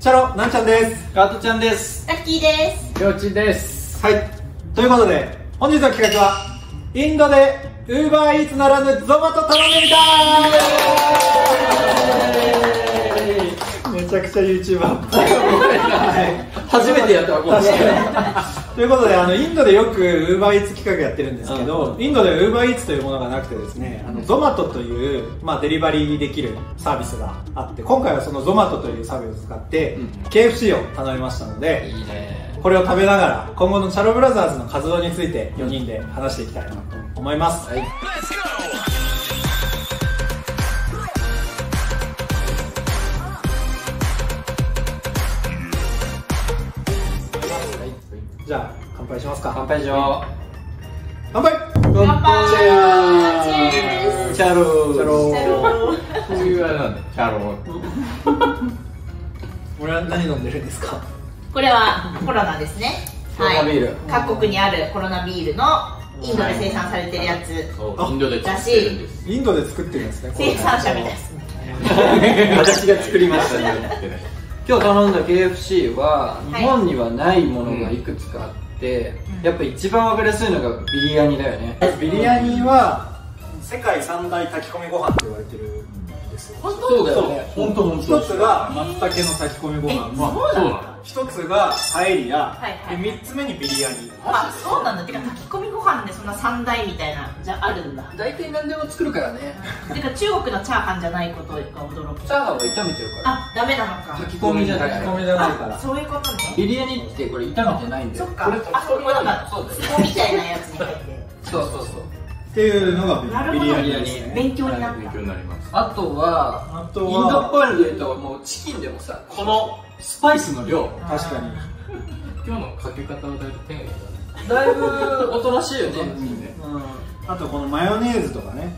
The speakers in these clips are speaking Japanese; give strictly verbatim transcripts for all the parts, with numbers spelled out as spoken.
チャロなんちゃんです。 ガートちゃんです。 ラッキーです。 りょうちんです。 はい、ということで本日の企画はインドでウーバーイーツならぬゾマト頼んでみたーい。めちゃくちゃ YouTuber っぽい初めてやったわ、これ。 ということで、あのインドでよく ウーバーイーツ企画やってるんですけど、インドで ウーバーイーツというものがなくてですね、あのゾマトという、まあ、デリバリーできるサービスがあって、今回はそのゾマトというサービスを使って、うん、ケーエフシー を頼みましたので、いいね、これを食べながら今後のチャロブラザーズの活動についてよにんで話していきたいなと思います。はい、じゃあ乾杯しますか。 乾杯しよう。 乾杯。 乾杯。 チャロー。 チャロー。そういうあれなんだ。チャロー。 これは何飲んでるんですか。 これはコロナですね。 コロナビール。 各国にあるコロナビールのインドで生産されてるやつ。 インドで作ってるんです。 インドで作ってるんですね。 生産者みたいですね。 私が作りましたね。今日頼んだ ケーエフシー は日本にはないものがいくつかあって、やっぱ一番分かりやすいのがビリヤニだよね。 ビリヤニは世界三大炊き込みご飯と言われてるんですよ。 本当？ そうだよね。本当本当。 一つが松茸の炊き込みご飯、一つがパエリア、で三つ目にビリヤニ。 あ、そうなんだ。てか炊き込みご飯でそんな三大みたいなじゃあるんだ。 大体何でも作るからね。 てか中国のチャーハンじゃないことが驚く。 チャーハンは炒めてるから。 あ、ダメなのか。 炊き込みじゃない。 炊き込みじゃないから。 そういうことね。 ビリヤニってこれ炒めてないんだよ。 そっか。あ、そこなんかそうです。みたいなやつに入って。 そうそうそう。 っていうのがビリヤニですね。 勉強になった。 勉強になります。 あとは、あとはインドっぽいので言うと、もうチキンでもさ、このスパイスの量。 確かに。 今日のかけ方はだいぶ丁寧だね。 だいぶおとなしいよね。 あとこのマヨネーズとかね。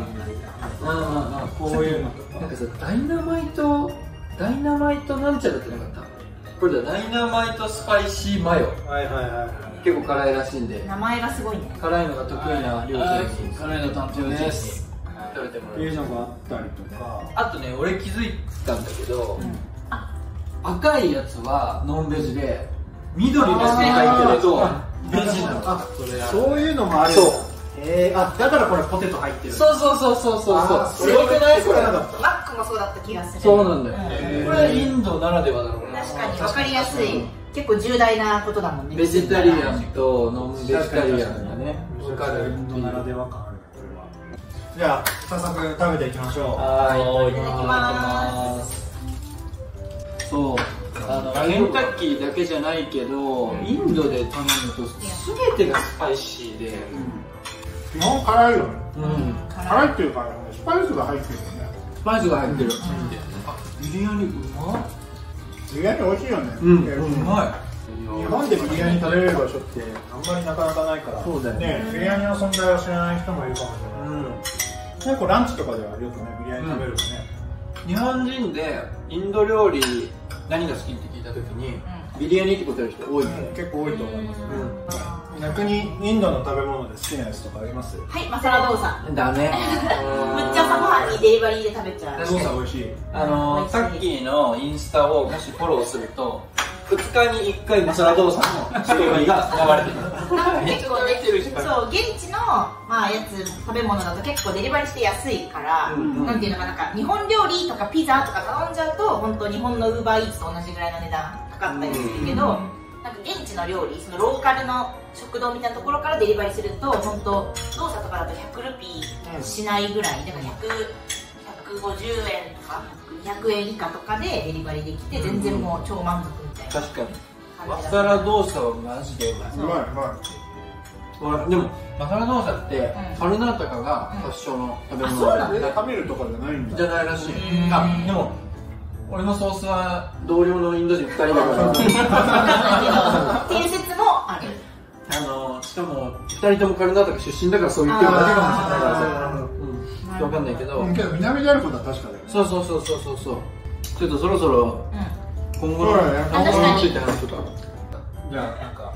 こういうのとか。 なんかさ、ダイナマイト、ダイナマイトなんちゃらってなかった。これだ、ダイナマイトスパイシーマヨ。 はいはいはい。 結構辛いらしいんで。 名前がすごいね。 辛いのが得意な料理です。辛いの担当です。食べてもらう。 っていうのがあったりとか。 あとね、俺気づいたんだけど、赤いやつはノンベジで、緑のやつに入ってるとベジなの。 あ、そういうのもある。そう。ええ、あ、だからこれポテト入ってる。 そうそうそうそうそうそう。 それよくない？これ。 マックもそうだった気がする。 そうなんだよ。これインドならではだろうな。 確かに分かりやすい。結構重大なことだもんね。 ベジタリアンとノンベジタリアンがね、 分かる。インドならでは感ある。じゃあ早速食べていきましょう。 はい、 いただきます。 そう。あのケンタッキーだけじゃないけど、インドで頼むと全てがスパイシーで、 基本辛いよね。 うん、 辛いっていうかスパイスが入ってるよね。 スパイスが入ってる。ビリヤニうまっ。 ビリヤニ美味しいよね。 うん、うまい。 日本でビリヤニ食べれる場所ってあんまりなかなかないから。 そうだよね。 ビリヤニの存在を知らない人もいるかもしれない。結構ランチとかではよくねビリヤニ食べるよね。 日本人でインド料理何が好きって聞いたときに、ビリヤニって答える人多いね。 結構多いと思います。逆にインドの食べ物で好きなやつとかあります？ はい、マサラドーサ。 だね。 むっちゃ朝ごはんにデリバリーで食べちゃう。 ドーサ美味しい。 あのさっきのインスタをもしフォローすると、ふつかにいっかいマサラドーサのストーリーが流れてくる。 結構ね、そう現地のまあやつ食べ物だと結構デリバリーして安いから、なんていうのかなんか日本料理とかピザとか頼んじゃうと本当日本のウーバーイーツと同じぐらいの値段かかったりするけど。なんか現地の料理、そのローカルの食堂みたいなところからデリバリーすると本当動作とかだとひゃくルピーしないぐらい、だからひゃく、ひゃくごじゅうえんとかにひゃくえん以下とかでデリバリーできて全然もう超満足みたいな。 確かにマサラドーサはマジでうまい。 うまいうまい。でもマサラドーサってカルナータカが発祥の食べ物なんで、 タミルとかじゃないんだ。 じゃないらしい。あ、でも俺のソースは同僚のインド人ふたりだから伝説もある。 あのしかもふたりともカルナータカ出身だからそう言ってるだけかもしれないからさ、分かんないけど、 けど南であることは確かだよね。 そうそうそうそうそうそう。ちょっとそろそろ今後の今後について話とか。 じゃあなんか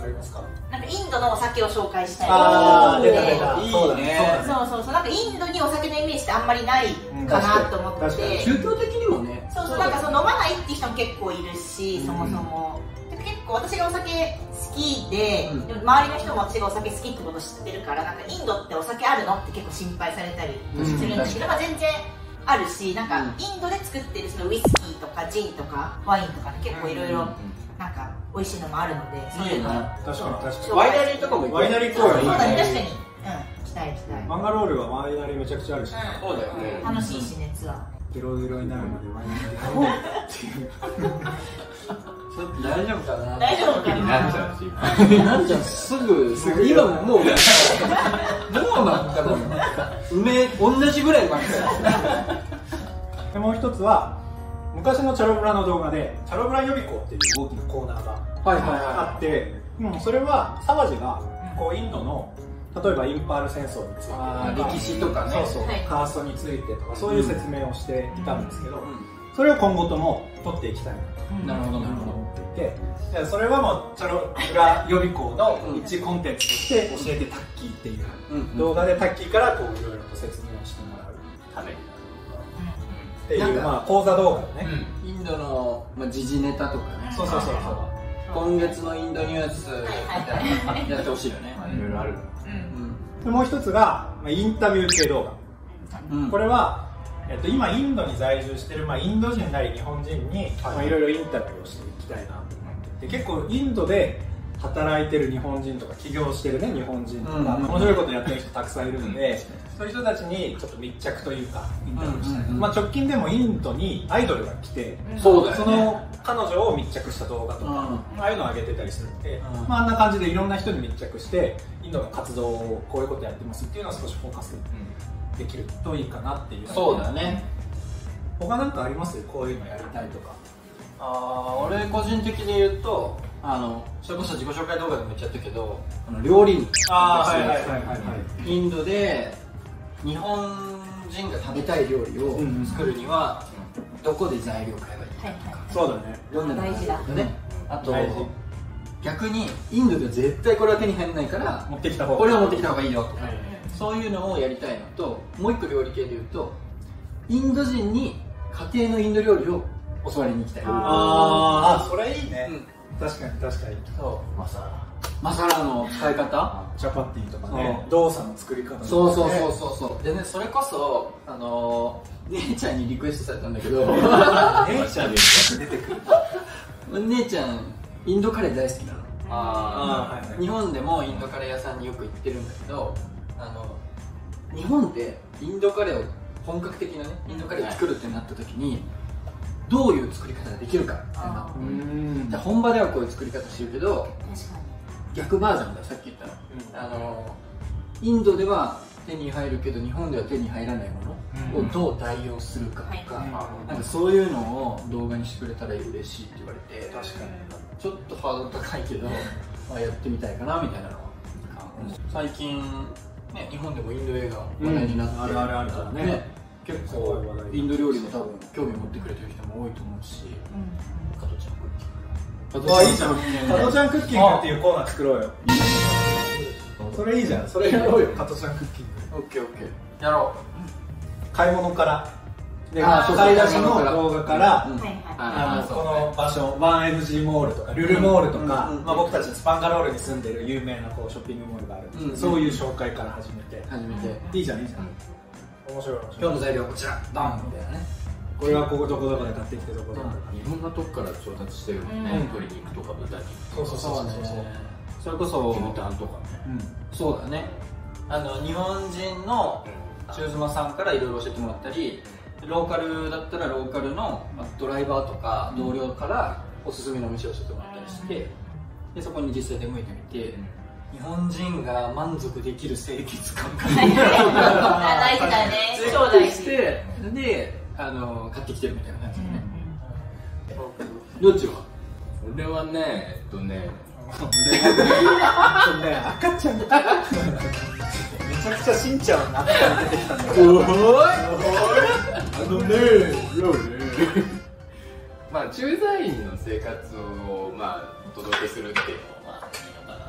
ありますか？ なんかインドのお酒を紹介したい。 あー出た出でた。 いいねそうだね。 そうそうそう、なんかインドにお酒のイメージってあんまりないかなと思って、 確かに宗教的にもね。 そうそう、なんかその飲まないっていう人も結構いるし、そもそもで結構私がお酒好きで、 うんでも周りの人も私がお酒好きってこと知ってるから、なんかインドってお酒あるのって結構心配されたりするんだけど、まあ全然あるし、なんかインドで作ってるそのウイスキーとかジンとかワインとかね、結構いろいろなんか美味しいのもあるので、そういうの確かに確かに。 ワイナリーとかも行く。 ワイナリーそう公園そうだね、確かに、 いいね。 うん、行きたい行きたい、 マンガロールはワイナリーめちゃくちゃあるし、 そうだよね。 楽しいしね、ツアー。 デロデロになるまでワイナリーで買おうっていう。 ちょっと大丈夫かな。 大丈夫かな。 なっちゃうしなんちゃんすぐ、すぐ今ももう、もうなんかもう、梅、同じぐらいばっかり。 でもう一つは昔のチャロブラの動画でチャロブラ予備校っていう大きなコーナーがはいはいあって、うん、それは沢地がこうインドの例えばインパール戦争についてとか歴史とかね。 そうそう、 はいカーストについてとかそういう説明をしていたんですけど、 うそれを今後とも取っていきたいなとん。なるほどなるほど。 思っていて、でそれはもうチャロブラ予備校の一コンテンツとして教えてタッキーっていううん動画でタッキーからこういろいろと説明をしてもらうためにっていうなんかまあ講座動画をね、 インドの、まあ、時事ネタとかね。 そうそうそうそう今月のインドニュースみたいなやってほしいよね。 いろいろあるうんでもう一つが、まあ、インタビュー系動画、 うん。 これは、えっと、今インドに在住してる、まあ、インド人なり日本人に、まあ、いろいろインタビューをしていきたいなと思っていて、結構インドで働いてる日本人とか起業してるね日本人とか、 うん面白いことやってる人たくさんいるので、そういう人たちにちょっと密着というかインタビューしたいな、 うんうんうんまあ、直近でもインドにアイドルが来て、 そうだよね。 その彼女を密着した動画とか、 うんああいうのを上げてたりするんで、 うんまあ、あんな感じでいろんな人に密着してインドの活動をこういうことやってますっていうのを少しフォーカスできるといいかなっていう。 そうだね。 他なんかあります？こういうのやりたいとか。 あー、俺個人的に言うと、あの、それこそ自己紹介動画でも言っちゃったけど、あの料理人。インドで日本人が食べたい料理を作るには、どこで材料買えばいいかとか、 そうだね。 どんなのが大事だね。あと大事逆にインドでは絶対これは手に入らないから持ってきた方が。 これを持ってきた方がいいよとか、 はいそういうのをやりたいのと、もう一個料理系で言うと、インド人に家庭のインド料理を教わりに行きたい。 あーあ、それいいね。 うん確かに確かに。 そうマサラ、 マサラの使い方、 チャパティとかねそ、う動作の作り方とかね。 そうそうそうそうそうでね、それこそあのー、姉ちゃんにリクエストされたんだけど姉ちゃんでよく出てくる。 姉ちゃんインドカレー大好きなの。 ああーはいはい日本でもインドカレー屋さんによく行ってるんだけど、あの日本でインドカレーを本格的なねインドカレーを作るってなった時にどういう作り方ができるかみたいな。 うーんで本場ではこういう作り方してるけど、 確か逆バージョンだよさっき言ったの、あのインドでは手に入るけど日本では手に入らないものをどう代用するかとか、 はいなんかそういうのを動画にしてくれたら嬉しいって言われて、 確かに。 ちょっとハードル高いけどまあやってみたいかなみたいなのは最近、ね、日本でもインド映画話題になって、 うんあるあるあるからね結すごい構話題インド料理も多分興味持ってくれてる人も多いと思うし、加トちゃんクッキングわあいいじゃん。加トちゃんクッキングっていうコーナー作ろうよ。それいいじゃん。それやろうよ。加トちゃんクッキング。 オッケーオッケーやろ買い物から。であーそうそう買い出しの動画から。 うんにはいはいあのこあーそうねの場所 ワンエムジー モールとかルルモールとか、 うんうんまあ、僕たちスパンガロールに住んでる有名なこうショッピングモールがあるんですけど、 うんそういう紹介から始めて、 う初めていいじゃんいいじゃん、面白い面今日白い。 の材料はこちらドンみたいなね。 これはここどこどこで買ってきてどこどこでいろんなとこから調達してるもんね、 うん鶏肉とか豚肉そうそうそうそうそうねそれこそ牛タンとかね、 そうだね、あの日本人の中妻さんからいろいろ教えてもらったり、ローカルだったらローカルのまあドライバーとか同僚からおすすめのお店を教えてもらったりして、でそこに実際出向いてみて、日本人が満足できる清潔感があ大事だね超大事してであの買ってきてるみたいな感じでね。どっちは？ 俺はねえっとねね赤ちゃんめちゃくちゃしんちゃんの赤ちゃん出てきたんだけどおーいあのねまあ駐在員の生活をまあお届けするっていうのはまあいいのかな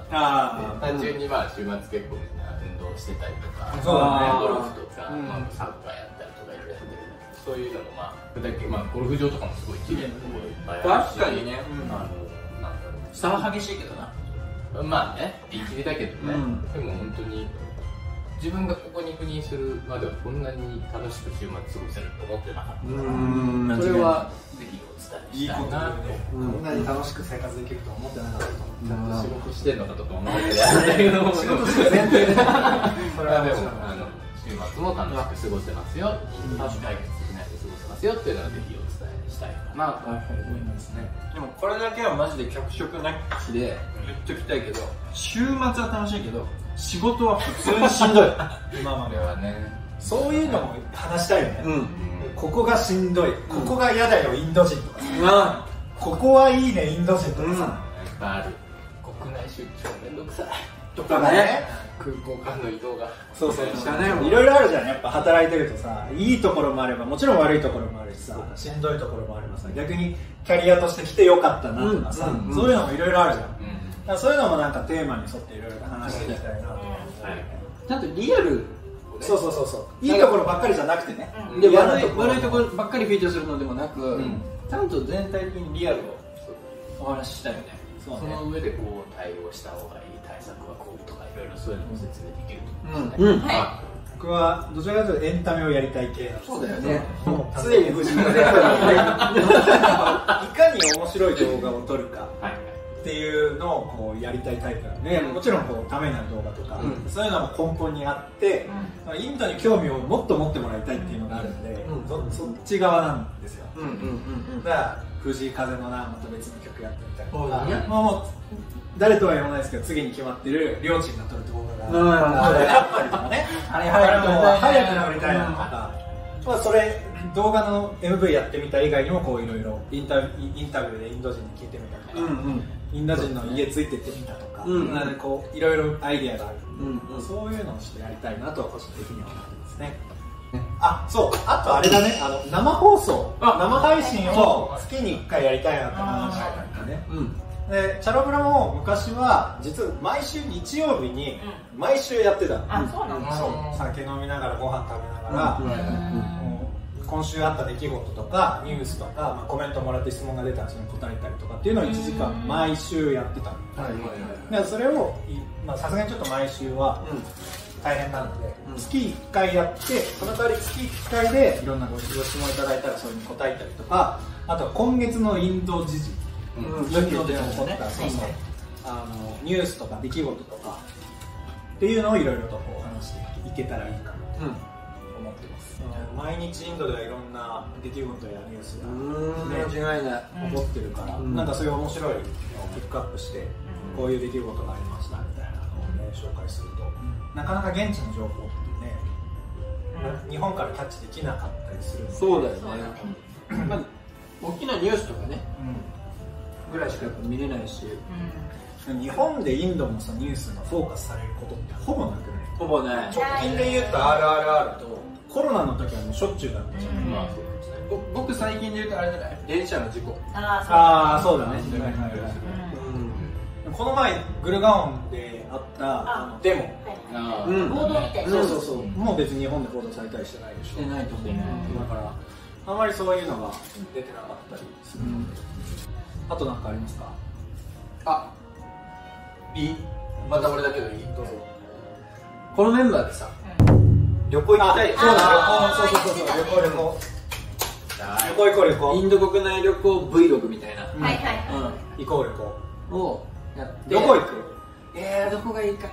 あ単純にまあ週末結構みんな運動してたりとか、 そうだねゴルフとか、まあ、サッカーやったりとかいろいろやってる。そういうのもまあだけまあゴルフ場とかもすごい綺麗なところいっぱいあるし、 確かにね、 あのなんだろう。 差は激しいけどな。 まあね、ピンキリだけどね、 うんでも本当に自分がここに赴任するまではこんなに楽しく週末過ごせると思ってなかった。 うんそれはぜひお伝えしたいなと。 こんなに楽しく生活できると思ってなかったとちゃんと仕事してんのかとか思ってやるんだけど、 仕事してる前提でねそれはででももあの週末も楽しく過ごせますよ、解決できないで過ごせますよっていうのはぜひお伝えしたいかなと思いますね。 でもこれだけはマジで脚色なしで言っときたいけど、週末は楽しいけど仕事は普通にしんどい。 今まではこれはね、 そういうのも話したいよね、 うんここがしんどい、ここが嫌だよインド人とかさ、 まここはいいねインド人とかさ、 いっぱいある。国内出張めんどくさいとかね、 空港間の移動がそうそう知らねえもんいろいろあるじゃん。やっぱ働いてるとさ、いいところもあればもちろん悪いところもあるしさ、しんどいところもあればさ、逆にキャリアとして来てよかったなとかさ、 うんうんそういうのもいろいろあるじゃん。だかうんらそういうのもなんかテーマに沿っていろいろ話していきたいなと思って、 はいちゃんとリアルそうそうそうそう、いいところばっかりじゃなくてね、 で嫌な悪いところ悪いところばっかりフィーチャーするのでもなく、 んちゃんと全体的にリアルをお話ししたいよね。 そうねその上でこう対応した方がいい対策はこうとかいろいろそういうのも説明できると思うんですね。 うんは僕はどちらかというとエンタメをやりたい系なんです。 そうだよね。 もう常に藤井がねいかに面白い動画を撮るかはいっていうのをこうやりたいタイプなので、もちろんこうためになる動画とか、 うんそういうのも根本にあって、インドに興味をもっと持ってもらいたいっていうのがあるんで、 うんそそっち側なんですよ。 うんうんうんだから藤井風のなまた別の曲やってみたりとか、 そうだねまあもう誰とは言わないですけど次に決まってるりょーちんが撮る動画うんがあったりとかね、 あれあれも早早くなりたいなとか、まあそれ動画の エムブイ やってみた以外にもこういろいろインタビューインタビューでインド人に聞いてみたとか、 うんうんインド人の家ついてってみたとか、 うんなんでこういろいろアイディアがある、 うんうんそういうのをしてやりたいなと個人的には思ってますね。あ、そう、あとあれだね、あの生放送、 あ生配信を月にいっかいやりたいなって話だったね。 うんで、チャロブラも昔は実は毎週日曜日に毎週やってたの。 あ、そうなの。 そう、酒飲みながらご飯食べながら、 うんもう今週あった出来事とかニュースとか、まあ、コメントもらって質問が出たらそれに答えたりとかっていうのをいちじかん毎週やってたの。 はいはいでそれをいまあさすがにちょっと毎週は大変なので、 うん月いっかいやってその代わり月いっかいでいろんなご質問いただいたらそれに答えたりとか、あとは今月のインド時事、 うんインドで起こった、 ねそうそう、あのニュースとか出来事とかっていうのをいろいろとこう話していけたらいいかなと思ってます。毎日インドではいろんな出来事やニュースが、 うんね間違いない。 起こってるから、 うんなんかそういう面白いのをピックアップして、こういう出来事がありましたみたいなのをね紹介すると、なかなか現地の情報ってね、日本からキャッチできなかったりするので、 そうだよねそうだね。 まあ大きなニュースとかねぐらいしかやっぱ見れないし、 うん、日本でインドのさニュースがフォーカスされることってほぼなくない？ ほぼね。 直近で言うと アールアールアール とコロナの時はもうしょっちゅうだったじゃん、 うんまあそうですね。 ぼ僕最近で言うとあれじゃない、電車の事故。 あああそうだね、 うんはいはいはいうんこの前グルガオンであったあのデモ、 ああ、 うん報道みたいな。 そうそうそう、もう別に日本で報道されたりしてないでしょ。 してないと思う。 だからあまりそういうのが出てなかったりするので、あと何かありますか？ あ、いい？また俺だけどいい？ どうぞ。 このメンバーでさ、旅行行きたいよ。 そうだ、 あー旅行、そうそうそうそう、旅行旅行はい旅行行こう旅行インド国内旅行 Vlog みたいな。 うんはいはいは行こう旅行。 うん。をやって。 どこ行く？ えー、どこがいいかな。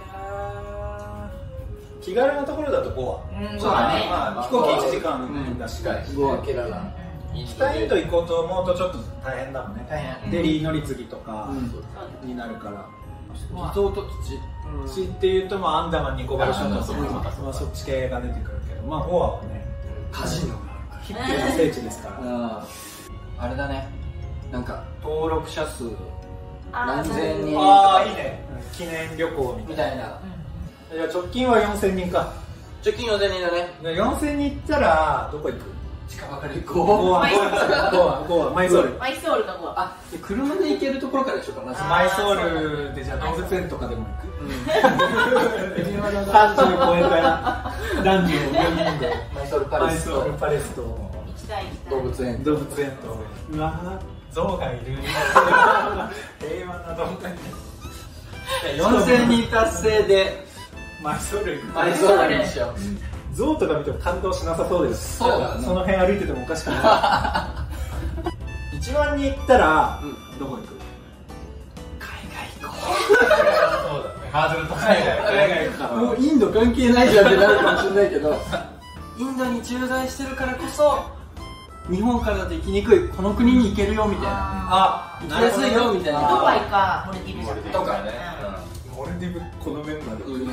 気軽なところだとゴい。うん、 ア。 そうだね。 まあ飛行機いちじかんだし、 近いしゴア、ケララ。 北インド行こうと思うとちょっと大変だもんね。 大変デリー乗り継ぎとかうんになるから。 リゾート地。 地っていうとまあアンダマンニコバル諸島とあそうかそうかそうかかまあそっち系が出てくるけど、まあゴアはねカジノがヒッピーの聖地ですから。 ああれだね。なんか登録者数あー何千人ああいいね。記念旅行みみたいな。 たいな。 じゃあ直近はよんせんにんか。 直近よんせんにんだね。 よんせんにん行ったらどこ行く？ 近場から行ゴこア、ゴア、ゴア、マイソール。 マイソールかゴア。 あ、車で行けるところからでしょうか、まず。 マイソールでじゃあ動物園とかでも行く。 うさんじゅう超えた男女よにんでマイソールパレスマイソールとパレスと行きたい行きたい。 動物園。 動物園と、うわー、象がいる。平和な動物園。 よんせんにん達成でマイソール行く。 マイソールにしよう。 象とか見ても感動しなさそうです。 そうだねその辺歩いててもおかしくない。いちまんにん行ったら、どこ行く？ 海外行こう。そうだね。ハードル高いね。 海外行くか。 う。もうインド関係ないじゃんってなるかもしれないけど、インドに駐在してるからこそ日本からだと行きにくいこの国に行けるよみたいな、 あ、 行きやすいよみたいな。 ドバイかモルディブじゃないとかね。 モルディブこのメンバー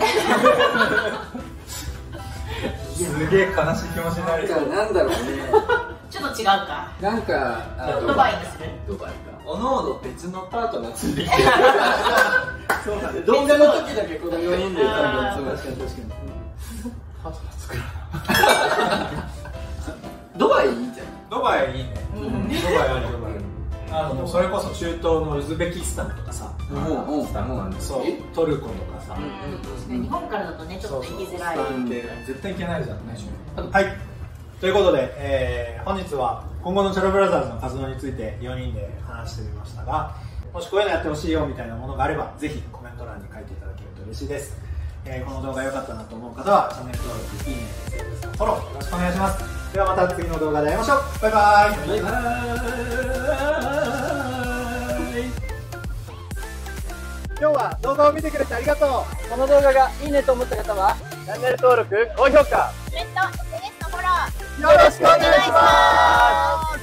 ですげえ悲しい気持ちになる。 なんだろうね。 ちょっと違うか。 なんかドバイにする。 ドバイか。 おのおの別のパートナーついてきてそうだね。 動画の時だけこのよにんで多分確かに確かに。 パートナー作る。 ドバイいいじゃん。 ドバイいいね。ドバイあるドバイ。あのそれこそ中東のウズベキスタンとかさ、 うんうん。 そうトルコとかさ、 日本からだとねちょっと行きづらい。 絶対行けないじゃんね。はい。ということで、えー、本日は今後のチャロブラザーズの活動についてよにんで話してみましたが、もしこういうのやってほしいよみたいなものがあればぜひコメント欄に書いていただけると嬉しいです。えー、この動画良かったなと思う方はチャンネル登録、いいね、エスエヌエス のフォローよろしくお願いします。ではまた次の動画で会いましょう。バイバーイ。バイバーイ。今日は動画を見てくれてありがとう。 この動画がいいねと思った方はチャンネル登録、高評価コメント、エスエヌエス のフォローよろしくお願いします。